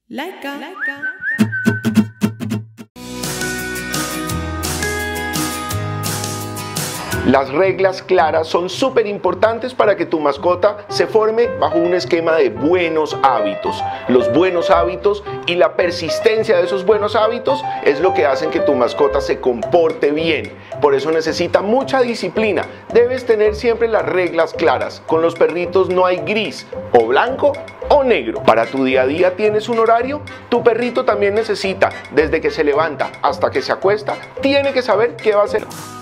Laika. Las reglas claras son súper importantes para que tu mascota se forme bajo un esquema de buenos hábitos. Los buenos hábitos y la persistencia de esos buenos hábitos es lo que hacen que tu mascota se comporte bien. Por eso necesita mucha disciplina. Debes tener siempre las reglas claras. Con los perritos no hay gris, o blanco o negro. Para tu día a día tienes un horario. Tu perrito también necesita, desde que se levanta hasta que se acuesta, tiene que saber qué va a hacer.